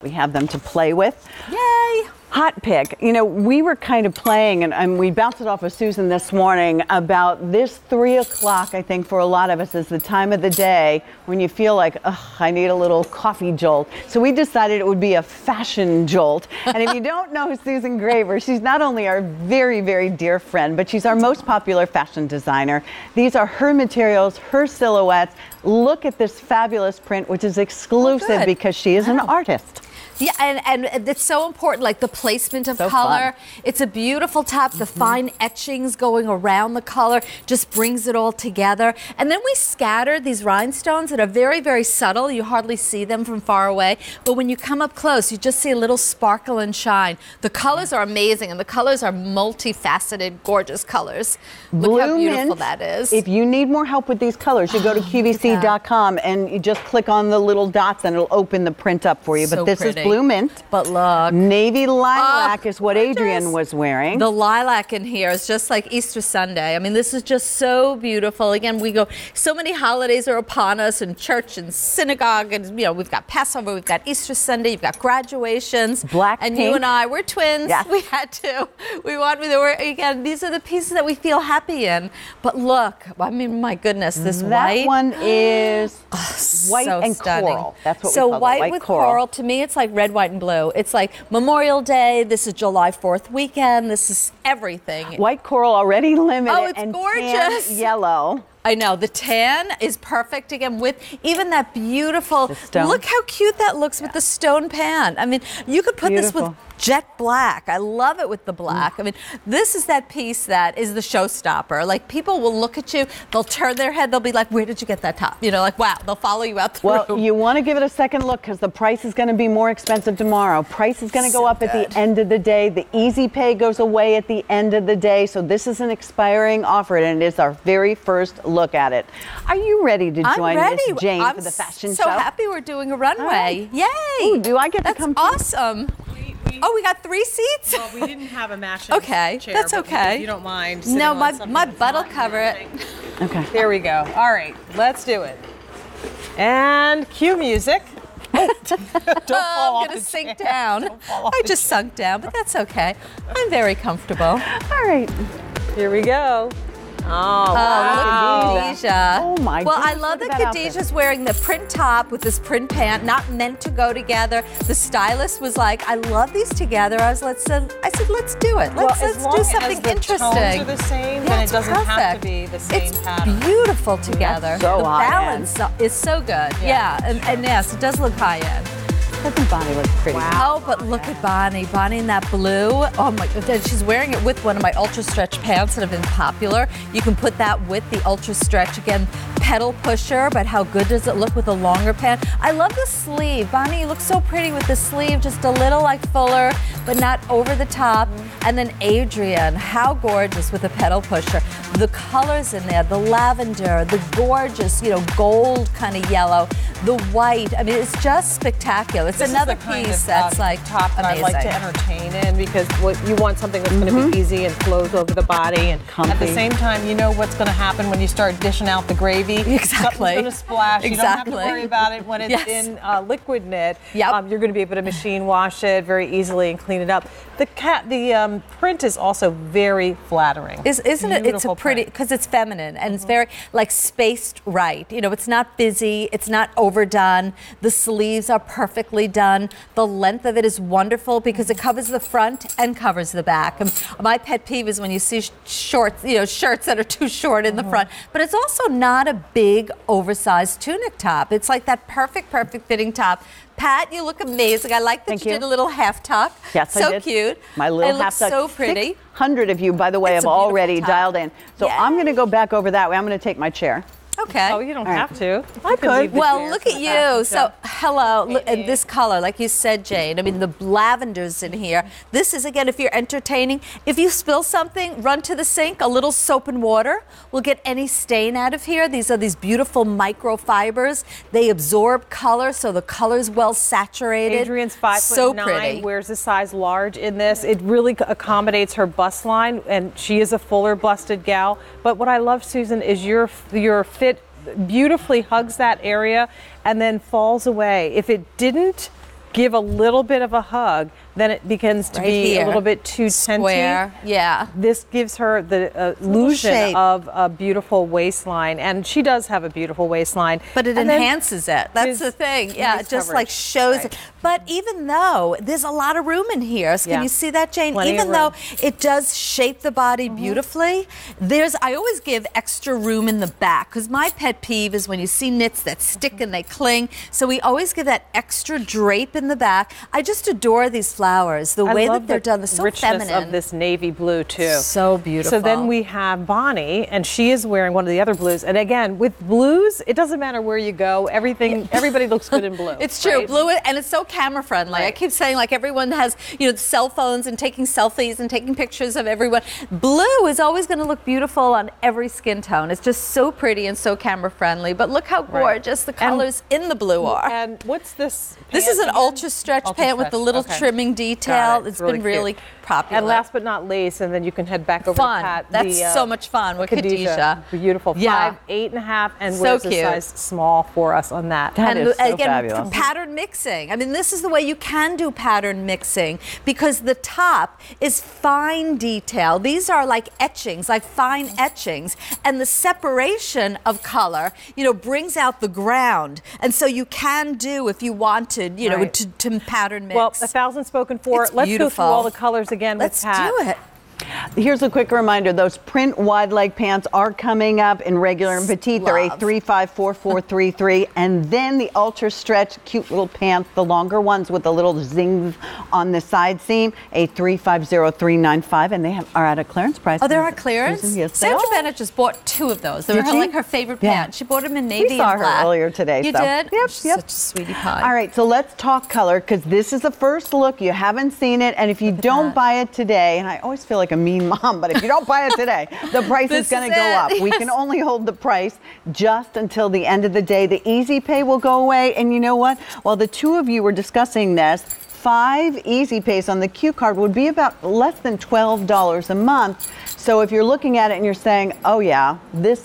We have them to play with. Yay! Hot pick. You know, we were kind of playing, and we bounced it off of Susan this morning about this 3 o'clock, I think, for a lot of us is the time of the day when you feel like, ugh, I need a little coffee jolt. So we decided it would be a fashion jolt. And if you don't know Susan Graver, she's not only our very, very dear friend, but she's our most popular fashion designer. These are her materials, her silhouettes. Look at this fabulous print, which is exclusive because she is an artist. Yeah, and it's so important, like the placement of color. Fun. It's a beautiful top. The fine etchings going around the color just brings it all together. And then we scatter these rhinestones that are very, very subtle. You hardly see them from far away. But when you come up close, you just see a little sparkle and shine. The colors are amazing, and the colors are multifaceted, gorgeous colors. Look how beautiful that is. If you need more help with these colors, you go to QVC.com and you just click on the little dots and it'll open the print up for you. So but this pretty. is Blue Mint. But look. Navy lilac is what Adrienne was wearing. The lilac in here is just like Easter Sunday. I mean, this is just so beautiful. Again, we go, so many holidays are upon us, and church and synagogue, and you know, we've got Passover, we've got Easter Sunday, you've got graduations. Black and pink. You and I, we're twins. Yes. We had to. We want to wear, again, these are the pieces that we feel happy in. But look, I mean, my goodness, this white. That one is white so and stunning. coral. That's what so we call white it. White with coral. To me, it's like red, white, and blue. It's like Memorial Day. This is July 4th weekend. This is everything. White coral already limited. Oh, it's and gorgeous. Tan yellow. I know, the tan is perfect again with even that beautiful, stone. Look how cute that looks with the stone pan. I mean, you could put this with jet black. I love it with the black. I mean, this is that piece that is the showstopper. Like, people will look at you, they'll turn their head, they'll be like, where did you get that top? You know, like, wow, they'll follow you out the room. Well, you want to give it a second look because the price is going to be more expensive tomorrow. Price is going to go up at the end of the day. The easy pay goes away at the end of the day. So this is an expiring offer, and it is our very first look at it. Are you ready to join Miss Jane for the fashion show? I'm so happy we're doing a runway. Yay! Ooh, do I get to come? That's awesome. Oh, we got 3 seats? Well, we didn't have a matching chair. That's okay. If you don't mind. No, my butt will cover it. Okay. There we go. All right, let's do it. And cue music. Don't fall I'm going to sink down. I just sunk down, but that's okay. I'm very comfortable. All right. Here we go. Oh, wow. Look at Khadijah. Oh, my Well, goodness, I love look that at that Khadijah's wearing the print top with this print pant, not meant to go together. The stylist was like, I love these together. I said, let's do it. Let's do something interesting. Tones are the same, then it doesn't have to be the same pattern. It's beautiful together. So the high-end. balance is so good. Yeah, and yes, it does look high end. Doesn't Bonnie look pretty? Wow. Oh, but look at Bonnie. Bonnie in that blue. Oh my God. She's wearing it with one of my ultra stretch pants that have been popular. You can put that with the ultra stretch. Again, pedal pusher, but how good does it look with a longer pant? I love the sleeve. Bonnie, you look so pretty with the sleeve, just a little like fuller, but not over the top. And then Adrienne, how gorgeous with a pedal pusher. The colors in there, the lavender, the gorgeous, you know, gold kind of yellow, the white. I mean, it's just spectacular. It's another piece that's like top that amazing. I like to entertain in because you want something that's going to be easy and flows over the body, and at the same time, you know what's going to happen when you start dishing out the gravy. Exactly. Something's going to splash. Exactly. You don't have to worry about it when it's in liquid knit. Yep. You're going to be able to machine wash it very easily and clean it up. The print is also very flattering. Isn't it? It's a pretty, print. because it's feminine and it's very like spaced right. You know, it's not busy, it's not overdone. The sleeves are perfectly done. The length of it is wonderful because it covers the front and covers the back. And my pet peeve is when you see shorts, you know, shirts that are too short in the front. But it's also not a big, oversized tunic top. It's like that perfect fitting top. Pat, you look amazing. I like that you did a little half tuck. Yes, so I did. Cute. My little it half tuck. looks so pretty. 600 of you, by the way, It's have a beautiful already top. dialed in. So I'm going to go back over that way. I'm going to take my chair. Okay. Oh, you don't have to. I could. Well, look at you. So, hello. Look at this color, like you said, Jane. I mean, the lavender's in here. This is, again, if you're entertaining. If you spill something, run to the sink. A little soap and water will get any stain out of here. These are these beautiful microfibers. They absorb color, so the color's well saturated. Adrienne's 5'9", so pretty. wears a size large in this. It really accommodates her bust line, and she is a fuller busted gal. But what I love, Susan, is your fit beautifully hugs that area and then falls away. If it didn't give a little bit of a hug, then it begins to Right be here. a little bit too tenty. Square, yeah. This gives her the illusion shape. of a beautiful waistline, and she does have a beautiful waistline. But it And then enhances it. That's is the thing. Yeah, nice it just coverage. like shows Right. it. But even though there's a lot of room in here, so can Yeah. you see that, Jane? Plenty of Even though room. it does shape the body beautifully, I always give extra room in the back because my pet peeve is when you see knits that stick and they cling. So we always give that extra drape in the back. I just adore these flowers. The way love that they're the done, they're so richness feminine. of this navy blue too. So beautiful. So then we have Bonnie, and she is wearing one of the other blues. And again, with blues, it doesn't matter where you go. Everybody looks good in blue. It's true, right? blue, and it's so camera friendly. I Right. keep saying like everyone has, cell phones and taking selfies and taking pictures of everyone. Blue is always going to look beautiful on every skin tone. It's just so pretty and so camera friendly. But look how gorgeous the colors in the blue are. And what's this? This is pant an again? ultra stretch pant with the little Okay. trimming detail. Got it. It's been really cute. popular. And last but not least, and then you can head back over Fun. to Pat. That's so much fun with Khadijah. Beautiful. Yeah. 5, 8.5, and So wears a cute. size small for us on that. That is so again, fabulous. pattern mixing. I mean, this is the way you can do pattern mixing because the top is fine detail. These are like etchings, like fine etchings, and the separation of color, brings out the ground. And so you can do, if you wanted, Right. to pattern mix. Well, 1,000 spoken for. It's Let's go beautiful. through all the colors again Let's with Pat. do it. Here's a quick reminder. Those print wide leg pants are coming up in regular and petite. They're Love. A354433. And then the ultra stretch cute little pants, the longer ones with the little zings on the side seam, A350395. And they are at a clearance price. Oh, they're on clearance? Susan, yes, they Sandra are. Bennett just bought 2 of those. They were Did she? like her favorite Yeah. pants. She bought them in navy We saw and her black. earlier today. You so. did? Yep, She's yep. such a sweetie pie. All right, so let's talk color because this is the first look. You haven't seen it. And if you don't that. buy it today, and I always feel like a mean mom, but if you don't buy it today, the price This is going is to go it. up. We can only hold the price just until the end of the day. The easy pay will go away. And you know what? While the two of you were discussing this, 5 easy pays on the Q card would be about less than $12 a month. So if you're looking at it and you're saying, oh yeah,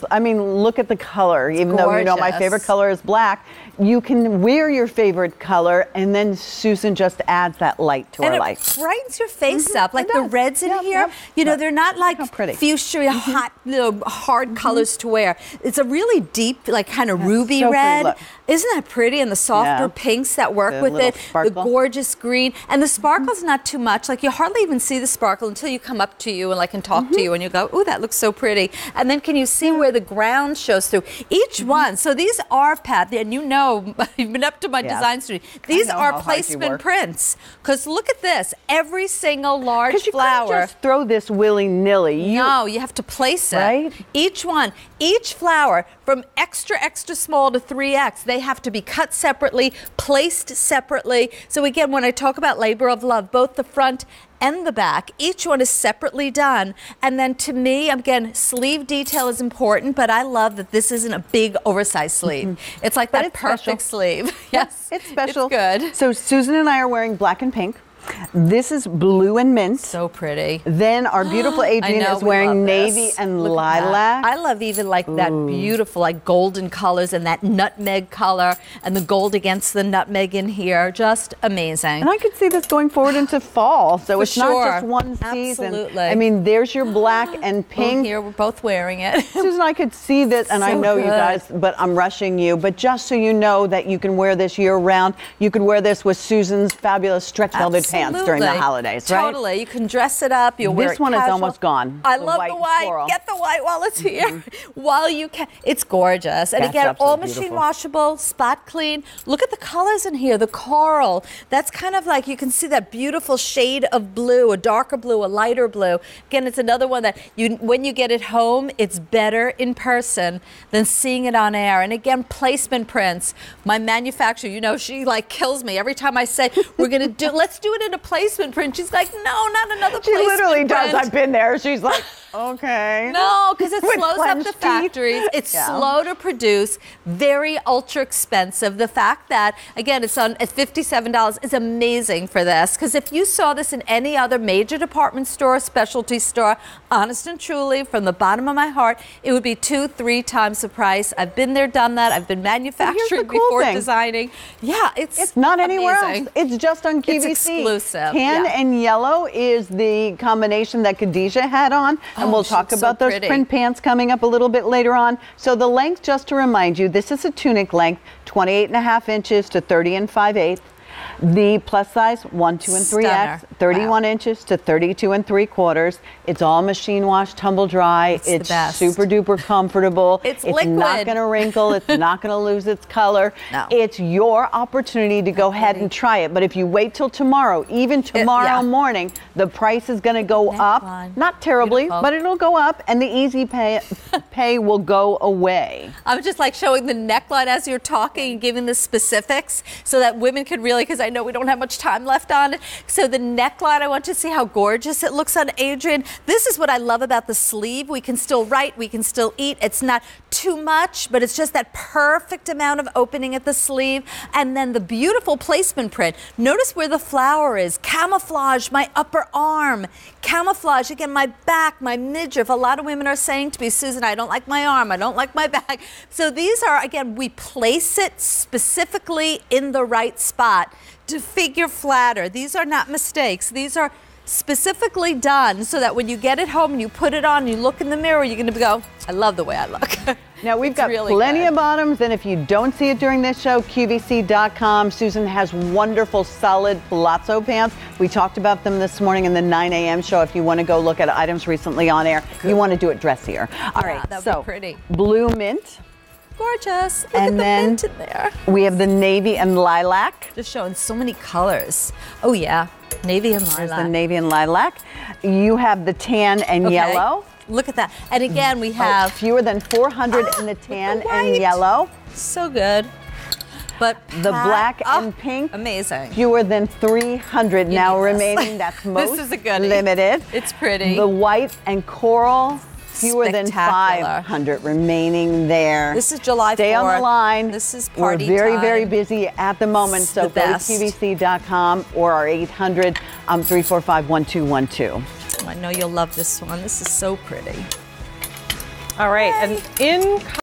look at the color, even though you know my gorgeous. favorite color is black, you can wear your favorite color and then Susan just adds that light to And our it life. brightens your face up, like It the does. reds in Yep, here. yep. They're not like How pretty. fuchsia, hot, hard colors to wear. It's a really deep, like kind of ruby so pretty, red. look. Isn't that pretty? And the softer Yeah. pinks that work The with little it, sparkle. the gorgeous green, and the sparkle's not too much. Like you hardly even see the sparkle until you come up to you and like can talk to you, and you go, "Ooh, that looks so pretty." And then can you see where the ground shows through each one? So these are, Pat, and you've been up to my Yeah. design studio. These know are how hard you placement work. prints. Because look at this. Every single large Because you flower. couldn't just throw this willy-nilly. No, you have to place it. Right? Each one, each flower, from extra, extra small to 3X, they have to be cut separately, placed separately. So again, when I talk about labor of love, both the front and the back, each one is separately done. And then to me, again, sleeve detail is important, but I love that this isn't a big oversized sleeve. It's like that it's special. perfect sleeve. Yes. It's special. It's good. So Susan and I are wearing black and pink. This is blue and mint. So pretty. Then our beautiful Adrian know, is we wearing love navy this. and Look at that. lilac. I love even like that beautiful like golden colors and that nutmeg color and the gold against the nutmeg in here. Just amazing. And I could see this going forward into fall. So For it's not just sure. one season. Absolutely. I mean, there's your black and pink. Here we're both wearing it. Susan, I could see this, and I So know you good. guys, but I'm rushing you. But just so you know that you can wear this year round, you could wear this with Susan's fabulous stretch velvet pants during the Absolutely. holidays, right? Totally. You can dress it up. You'll wear This it one is casual. almost gone. I The love white the white. floral. Get the white while it's here. While you can. It's gorgeous. And That's again, all absolutely machine beautiful. washable, spot clean. Look at the colors in here. The coral. That's kind of like you can see that beautiful shade of blue, a darker blue, a lighter blue. Again, it's another one that when you get it home, it's better in person than seeing it on air. And again, placement prints. My manufacturer, she like kills me every time I say we're going to let's do it put in a placement print. She's like, no, not another She placement literally does. print. I've been there. She's like, okay. No, because it With slows up clenched the teeth. factories. It's Yeah. slow to produce, very ultra expensive. The fact that, again, it's on at $57 is amazing for this. Because if you saw this in any other major department store, specialty store, honest and truly, from the bottom of my heart, it would be 2-3 times the price. I've been there, done that. I've been manufacturing cool before thing. designing. Yeah, It's not anywhere amazing. else. It's just on QVC. It's exclusive. Tan Yeah. and yellow is the combination that Khadijah had on. And Oh, we'll she talk looks so about those pretty. print pants coming up a little bit later on. So the length, just to remind you, this is a tunic length, 28.5 inches to 30 and 5/8. The plus size 1, 2, and 3X, Stunner. 31 Wow. inches to 32 and 3/4. It's all machine wash, tumble dry. It's the best. super duper comfortable. It's not liquid. going to wrinkle. It's not going to lose its color. No. It's your opportunity to go ahead and try it. But if you wait till tomorrow, even tomorrow yeah. morning, the price is going to go up. Neckline. Not terribly, Beautiful. but it'll go up, and the easy pay will go away. I was just like showing the neckline as you're talking and giving the specifics so that women could really, because I know we don't have much time left on it. So the neckline, I want to see how gorgeous it looks on Adrienne. This is what I love about the sleeve. We can still write, we can still eat. It's not too much, but it's just that perfect amount of opening at the sleeve. And then the beautiful placement print. Notice where the flower is. Camouflage my upper arm. Camouflage, again, my back, my midriff. A lot of women are saying to me, Susan, I don't like my arm, I don't like my back. So these are, again, we place it specifically in the right spot to figure flatter. These are not mistakes. These are specifically done so that when you get it home and you put it on, you look in the mirror, you're going to go, I love the way I look. Now, we've It's got really plenty good. of bottoms, and if you don't see it during this show, QVC.com. Susan has wonderful, solid palazzo pants. We talked about them this morning in the 9 a.m. show. If you want to go look at items recently on air, you want to do it dressier. All right, that'd be so pretty. blue mint. Gorgeous. Look And at the then mint in there. We have the navy and lilac. Just showing so many colors. Oh, yeah. Navy and There's lilac. the navy and lilac. You have the tan and Okay. yellow. Look at that. And again, we have Fewer than 400 in the the tan and white. yellow. so good. But The Pat- black oh, and pink. Amazing. Fewer than 300 now need this. remaining. That's most This is a goodie. limited. It's pretty. The white and coral. Fewer than Spectacular. 500 remaining there. This is July Stay on the 4th. line. This is party We're very, time. very busy at the moment. It's So the go to best. QVC.com or our 800 345 1212. I know you'll love this one. This is so pretty. All right, and in